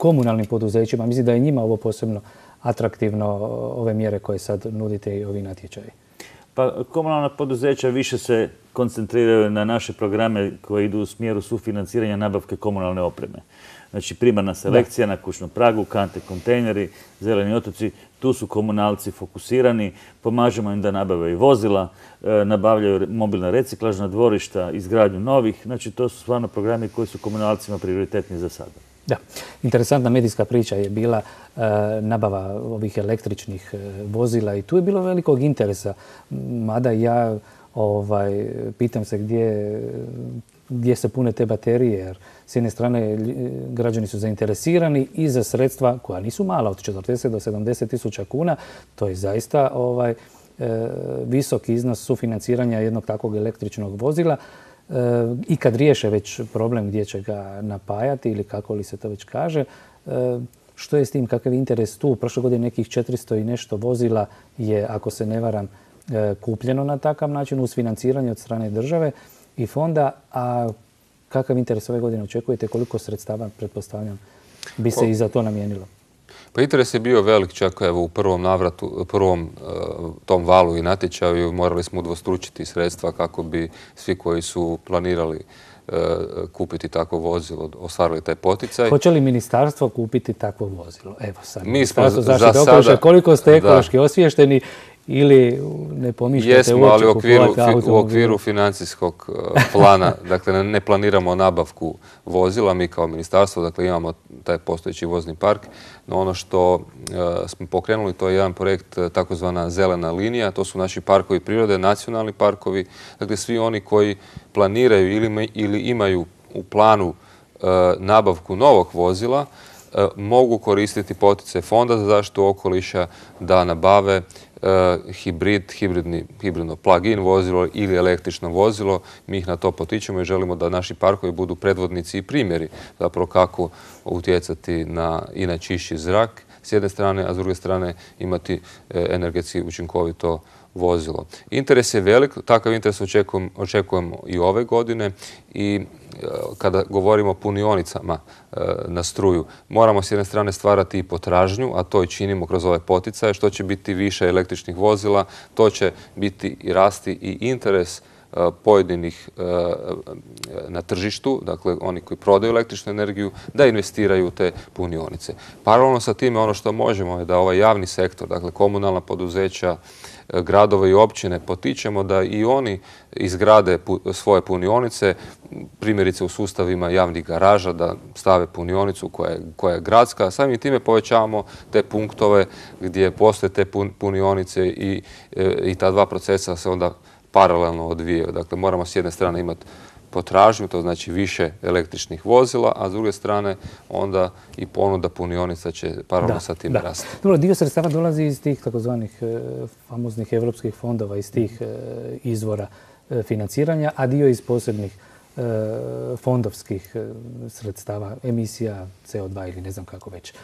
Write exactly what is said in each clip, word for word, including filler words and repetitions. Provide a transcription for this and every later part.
komunalnim poduzećima? Mislim da je njima ovo posebno atraktivno, ove mjere koje sad nudite i ovi natječaji. Pa komunalna poduzeća više se koncentriraju na naše programe koji idu u smjeru sufinanciranja nabavke komunalne opreme. Znači primarna selekcija na kućnom pragu, kante, kontejneri, zeleni otoci, tu su komunalci fokusirani, pomažemo im da nabave i vozila, nabavljaju mobilna reciklažna dvorišta, izgradnju novih, znači to su stvarno programi koji su komunalcima prioritetni za sada. Da, interesantna medijska priča je bila e, nabava ovih električnih e, vozila i tu je bilo velikog interesa, mada ja ovaj, pitam se gdje, gdje se pune te baterije, jer s jedne strane građani su zainteresirani i za sredstva koja nisu mala, od četrdeset do sedamdeset tisuća kuna, to je zaista ovaj, e, visok iznos sufinanciranja jednog takvog električnog vozila. I kad riješe već problem gdje će ga napajati ili kako li se to već kaže, što je s tim, kakav je interes tu? Prošle godine nekih četiristo i nešto vozila je, ako se ne varam, kupljeno na takav način uz financiranje od strane države i fonda, a kakav interes ove godine očekujete, koliko sredstava, pretpostavljam, bi se i za to namijenilo? Pa interes je bio velik, čak evo u prvom navratu, u prvom uh, tom valu i natječaju morali smo udvostručiti sredstva kako bi svi koji su planirali uh, kupiti takvo vozilo ostvarili taj poticaj. Hoće li ministarstvo kupiti takvo vozilo? Evo sad, mi smo za sada, koliko ste ekološki da. osviješteni ili ne pomišljate Jesmo, uopće ali u okviru, kupovati u okviru financijskog plana, dakle ne planiramo nabavku vozila, mi kao ministarstvo, dakle imamo taj postojeći vozni park, no ono što uh, smo pokrenuli to je jedan projekt takozvana zelena linija, to su naši parkovi prirode, nacionalni parkovi, dakle svi oni koji planiraju ili, ili imaju u planu uh, nabavku novog vozila, uh, mogu koristiti poticaj Fonda za zaštitu okoliša da nabave Uh, hibrid, hibridni, hibridno plug-in vozilo ili električno vozilo. Mi ih na to potičemo i želimo da naši parkovi budu predvodnici i primjeri zapravo kako utjecati na, i na čišći zrak s jedne strane, a s druge strane imati eh, energetski učinkovito vozilo. Interes je velik, takav interes očekujemo, očekujemo i ove godine i e, kada govorimo o punionicama e, na struju, moramo s jedne strane stvarati i potražnju, a to i činimo kroz ove poticaje, što će biti više električnih vozila, to će biti i rasti i interes e, pojedinih e, na tržištu, dakle oni koji prodaju električnu energiju, da investiraju u te punionice. Paralelno sa time ono što možemo je da ovaj javni sektor, dakle komunalna poduzeća, gradove i općine potičemo da i oni izgrade svoje punionice, primjerice u sustavima javnih garaža, da stave punionicu koja je, koja je gradska. Samim time povećavamo te punktove gdje postoje te punionice i, i ta dva procesa se onda paralelno odvijaju. Dakle, moramo s jedne strane imati potražnju, to znači više električnih vozila, a s druge strane onda i ponuda punionica će paralelno sa tim rasti. Dobro, dio sredstava dolazi iz tih takozvanih e, famoznih evropskih fondova, iz tih e, izvora e, financiranja, a dio iz posebnih e, fondovskih e, sredstava, emisija C O dva ili ne znam kako već. E,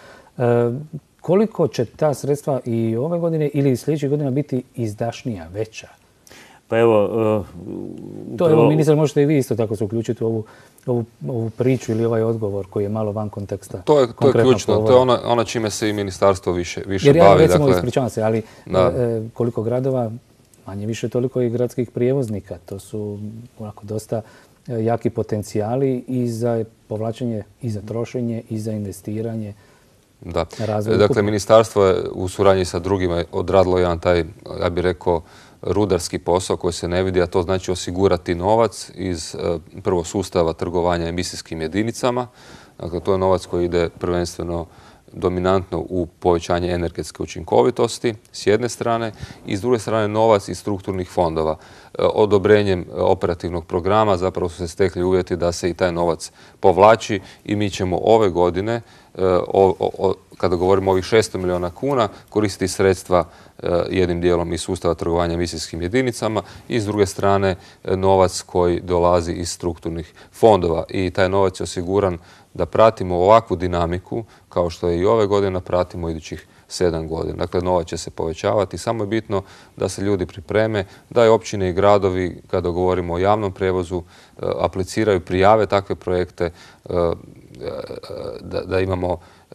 koliko će ta sredstva i ove godine ili sljedećih godina biti izdašnija, veća? Pa evo... Uh, to evo, ministar, možete i vi isto tako se uključiti u ovu, ovu, ovu priču ili ovaj odgovor koji je malo van konteksta. To je, to je ključno, povora. To je ono, ono čime se i ministarstvo više, više Jer ja, bavi. recimo, dakle, ispričavam se, ali e, koliko gradova, manje više toliko i gradskih prijevoznika. To su onako dosta jaki potencijali i za povlačenje, i za trošenje, i za investiranje. Da. Dakle, ministarstvo je u suradnji sa drugima odradilo jedan taj, ja bih rekao, rudarski posao koji se ne vidi, a to znači osigurati novac iz prvo sustava trgovanja emisijskim jedinicama. Dakle, to je novac koji ide prvenstveno dominantno u povećanje energetske učinkovitosti s jedne strane i s druge strane novac iz strukturnih fondova. Odobrenjem operativnog programa zapravo su se stekli uvjeti da se i taj novac povlači i mi ćemo ove godine, o, o, kada govorimo o ovih šesto milijuna kuna, koristiti sredstva jednim dijelom iz sustava trgovanja emisijskim jedinicama i s druge strane novac koji dolazi iz strukturnih fondova. I taj novac je osiguran da pratimo ovakvu dinamiku kao što je i ove godine, pratimo idućih sedam godina. Dakle, novac će se povećavati. Samo je bitno da se ljudi pripreme, da i općine i gradovi, kada govorimo o javnom prijevozu, apliciraju, prijave takve projekte, da, da imamo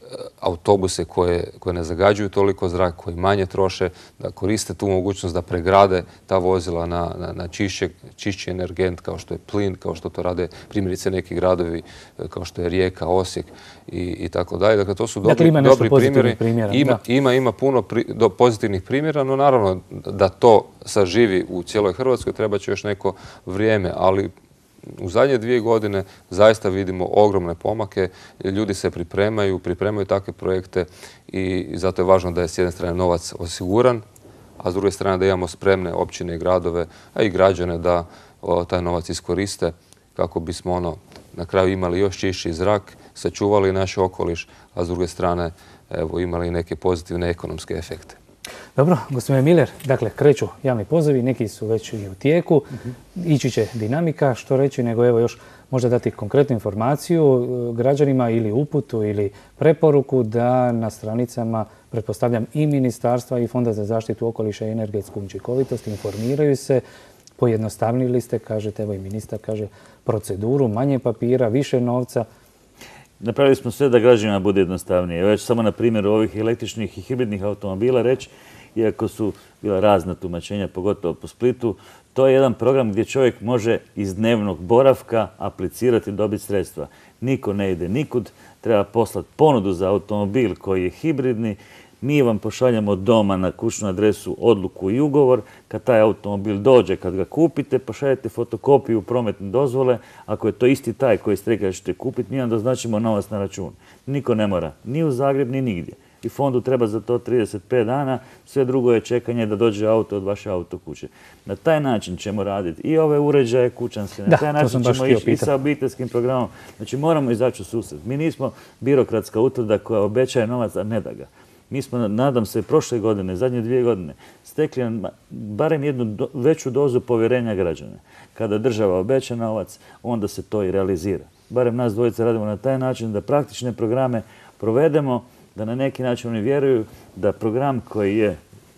autobuse koje, koje ne zagađuju toliko zrak, koji manje troše, da koriste tu mogućnost da pregrade ta vozila na, na, na čišće, čišći energent kao što je plin, kao što to rade primjerice neki gradovi kao što je Rijeka, Osijek i, i tako dalje. Dakle, to su dobri, dakle, ima dobri primjeri. Primjera, ima, ima, ima puno pri, do pozitivnih primjera, no naravno da to saživi u cijeloj Hrvatskoj treba će još neko vrijeme, ali u zadnje dvije godine zaista vidimo ogromne pomake, ljudi se pripremaju, pripremaju takve projekte i zato je važno da je s jedne strane novac osiguran, a s druge strane da imamo spremne općine i gradove, a i građane da o, taj novac iskoriste kako bismo ono na kraju imali još čišći zrak, sačuvali naš okoliš, a s druge strane evo, imali neke pozitivne ekonomske efekte. Dobro, gospodine Miller, dakle, kreću javni pozivi, neki su već i u tijeku, ići će dinamika, što reći, nego evo još možda dati konkretnu informaciju građanima ili uputu ili preporuku da na stranicama, pretpostavljam, i Ministarstva i Fonda za zaštitu okoliša i energetsku učinkovitost informiraju se, pojednostavnili ste, kažete, evo i ministar kaže, proceduru, manje papira, više novca. Napravili smo sve da građanima bude jednostavnije. Već samo na primjeru ovih električnih i hibridnih automobila reći, iako su bila razna tumačenja, pogotovo po Splitu, to je jedan program gdje čovjek može iz dnevnog boravka aplicirati i dobiti sredstva. Niko ne ide nikud, treba poslati ponudu za automobil koji je hibridni, mi vam pošaljamo doma na kućnu adresu odluku i ugovor. Kad taj automobil dođe, kad ga kupite, pošaljete fotokopiju prometne dozvole. Ako je to isti taj koji ste rekli da ćete kupiti, mi vam doznačimo novac na račun. Niko ne mora, ni u Zagreb, ni nigdje. I fondu treba za to trideset pet dana, sve drugo je čekanje da dođe auto od vaše auto kuće. Na taj način ćemo raditi i ove uređaje kućanske, na da, taj način ćemo ići i sa obiteljskim programom. Znači moramo izaći u susret. Mi nismo birokratska utvrda koja obećaje novac, a ne da ga. Mi smo, nadam se, prošle godine, zadnje dvije godine, stekli barem jednu do, veću dozu povjerenja građana. Kada država obeća novac, onda se to i realizira. Barem nas dvojica radimo na taj način da praktične programe provedemo, da na neki način oni vjeruju da program koji je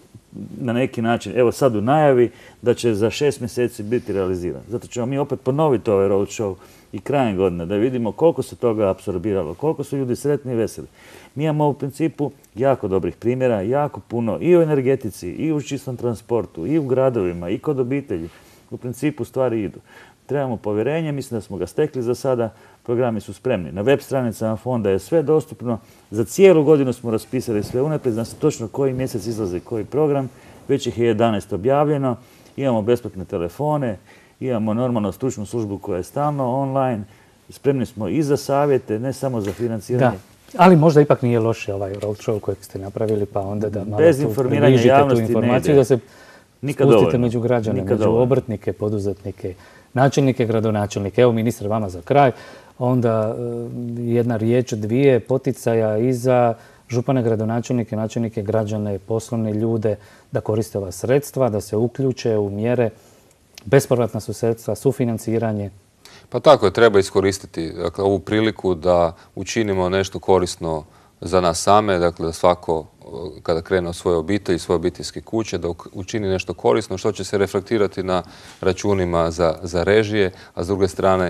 na neki način, evo sad u najavi, da će za šest mjeseci biti realiziran. Zato ćemo mi opet ponoviti ovaj road show i krajem godine da vidimo koliko se toga apsorbiralo, koliko su ljudi sretni i veseli. Mi imamo u principu jako dobrih primjera, jako puno i u energetici, i u čistom transportu, i u gradovima, i kod obitelji. U principu stvari idu. Trebamo povjerenje, mislim da smo ga stekli za sada, programi su spremni. Na web stranicama fonda je sve dostupno. Za cijelu godinu smo raspisali sve unaprijed, zna se točno koji mjesec izlazi koji program. Već ih je jedanaest objavljeno. Imamo besplatne telefone, imamo normalno stručnu službu koja je stalno online. Spremni smo i za savjete, ne samo za financiranje. Da. Ali možda ipak nije loše ovaj roadshow kojeg ste napravili, pa onda da malo bez informiranja javnosti tu informaciju, ne ide. Da se Nikad spustite dovoljno. među građane, Nikad među dovoljno. obrtnike, poduzetnike, načelnike, gradonačelnike. Evo ministar, vama za kraj. Onda jedna riječ, dvije poticaja i za župane, gradonačelnike, načelnike, građane, poslovne ljude da koriste ova sredstva, da se uključe u mjere. Bespovratna su sredstva, sufinanciranje. Pa tako je, treba iskoristiti dakle, ovu priliku da učinimo nešto korisno za nas same, dakle da svako kada krene od svoje obitelji, svoje obiteljske kuće, da učini nešto korisno što će se reflektirati na računima za, za režije, a s druge strane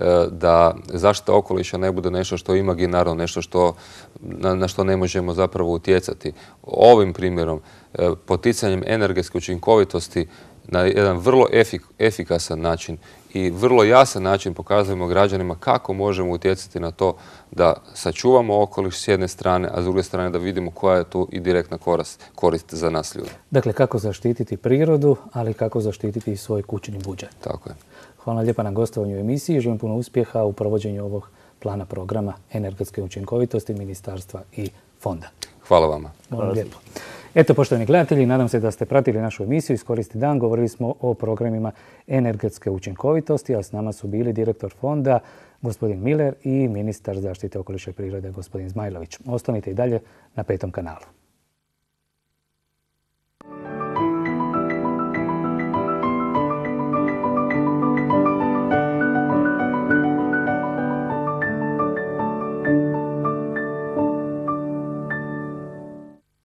da zaštita okoliša ne bude nešto što je imaginarno, nešto što, na, na što ne možemo zapravo utjecati. Ovim primjerom, poticanjem energetske učinkovitosti na jedan vrlo efik, efikasan način i vrlo jasan način pokazujemo građanima kako možemo utjecati na to da sačuvamo okoliš s jedne strane, a s druge strane da vidimo koja je tu i direktna korist, korist za nas ljudi. Dakle, kako zaštititi prirodu, ali kako zaštititi i svoj kućni budžet. Tako je. Hvala lijepa na gostovanju u emisiji. Želim puno uspjeha u provođenju ovog plana programa energetske učinkovitosti Ministarstva i Fonda. Hvala vama. Hvala lijepo. Eto, poštovani gledatelji, nadam se da ste pratili našu emisiju Iskoristi dan. Govorili smo o programima energetske učinkovitosti, a s nama su bili direktor fonda, gospodin Miller, i ministar zaštite okoliša i prirode, gospodin Zmajlović. Ostanite i dalje na Petom kanalu.